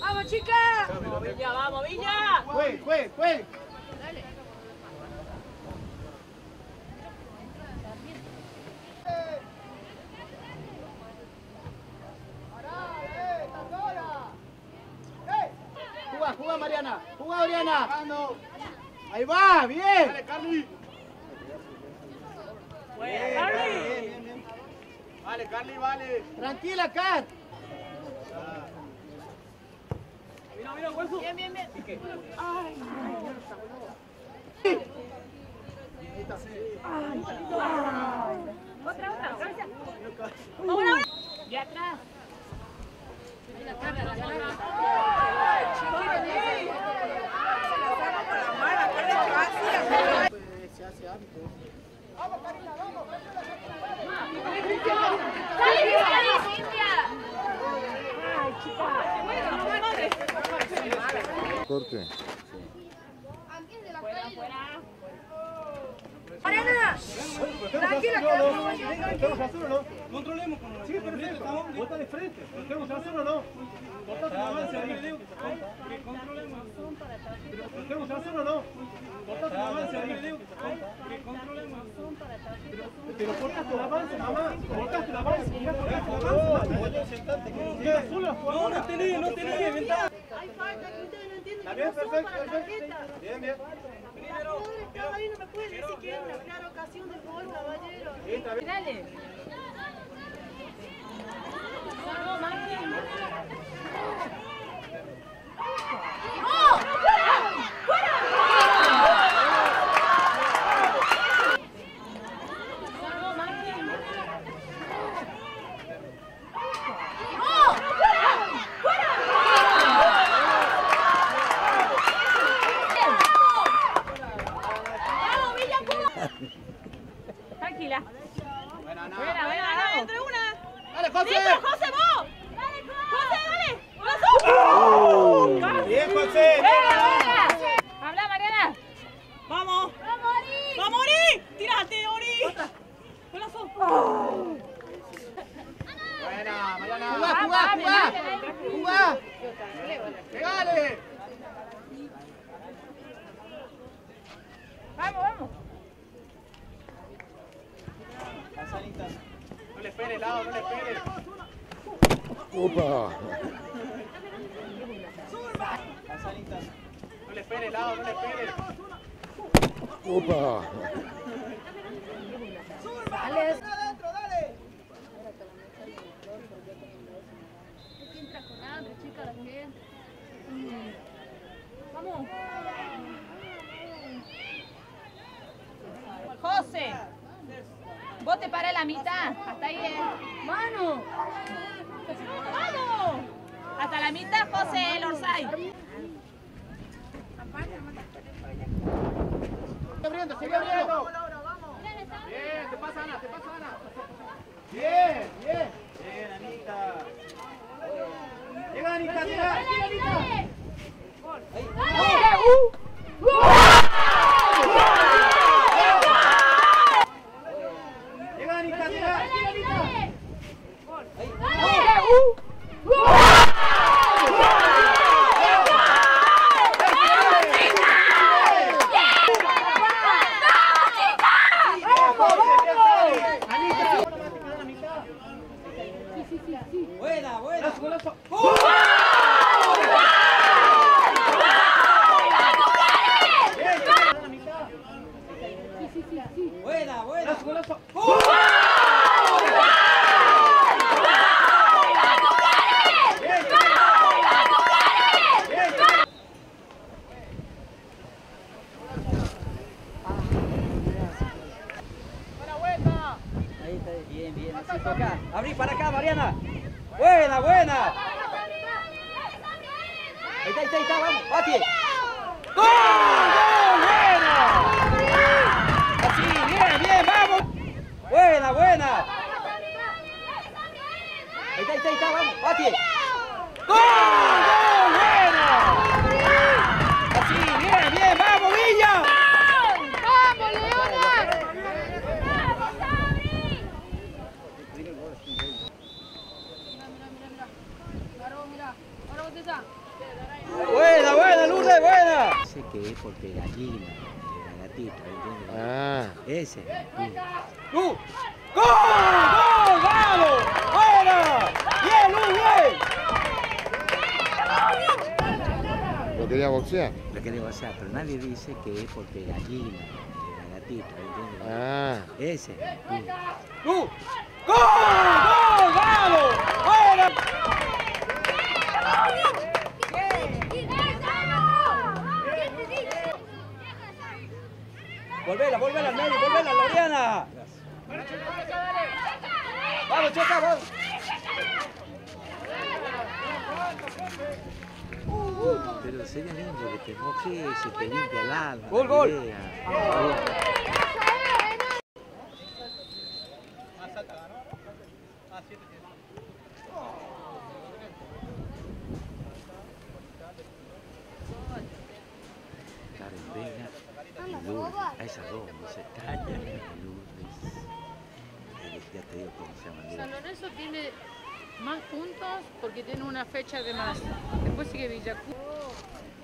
¡Vamos, chica! ¡Vamos, Villa! ¡Vamos, Villa! ¡Juegue! Dale. ¡Juga, Mariana! ¡Juga, Oriana! ¡Ahí va! ¡Bien! ¡Dale, Carly! ¡Buena, Carly! ¡Vale, Carly, vale! ¡Tranquila, Kat! Mira, Hueso. Bien. ¡Ay! Otra. ¡Vamos, ahora! ¡Y atrás! Se hace hábito. Corte. Fuera. ¡Mariana! Tranquila, que vamos a llegar. ¿Tenemos razón o no? Controlemos con los... Sí, perfecto. Vota de frente. ¿Tenemos razón o no? Vota tu avance ahí. Controlemos. ¿Tenemos razón o no? Vota tu avance ahí. Controlemos. Pero cortaste el avance, mamá. Cortaste el avance. No tenés. Ventaja. Hay falta que ustedes no entienden. Está bien, No son perfecto. para tarjeta. Bien. Los jugadores están ahí, no me pueden decir que es una clara ocasión del gol, caballero. Dale. Tranquila. Buena, entre una. ¡Dale, José! ¡Listo, José, vos! ¡Dale, José, dale! ¡Brazo! Bien, José. ¡Buena! ¡Habla, Mariana! ¡Vamos! ¡Vamos, Ori! ¡Tírate, Ori! ¡Golazo! Buena, Mariana. ¡Juga! ¡Pegale! ¡Vamos! No le espere, Lau, no le espere. Opa. No le espere, Lau, no le espere. Opa. ¡Vamos! José, vos te parás la mitad, hasta ahí ¡Mano! ¡Vamos! Hasta la mitad, José, el Orsay. Sigue abriendo. Bien, te pasa Ana. Bien. Bien, Anita. Llega, Anita, llega. Llega, Anita, llega. Buena. Golazo. Buena. Golazo. Ahí está, bien. Así toca. Abrí para acá, Mariana. Buena. Ahí está, vamos. Bati. ¡Gol! ¡Buena! Así, bien, vamos. Buena. Ahí está, vamos. Bati. ¡Gol! ¡Buena! Así, bien, vamos, Villa. ¡Vamos, Leona! Mira. Ahora vos te Buena, buena, Lourdes, buena. Sé que es porque gallina, la gatita, ¿entiendes? Ah. Ese. ¡Gol! ¡Gol! ¡Vamos! ¡Buena! ¡Bien, Lu, bien! ¿Lo quería boxear? Lo quería boxear, pero nadie dice que es porque gallina, la gatita, ¿entiendes? Ah. Ese. ¡Gol! ¡Gol! ¡Vamos! ¡Buena! Volvela, volvela al medio, volvela, Loriana. Vamos, Checa, vamos. Pero sería lindo que te mojes, se te limpia el alma. Gol, gol. Karen Vega y Lourdes, a esas dos no se extrañan, Lourdes. Ya te digo cómo se llama. San Lorenzo tiene más puntos porque tiene una fecha de más. Después sigue Villacú.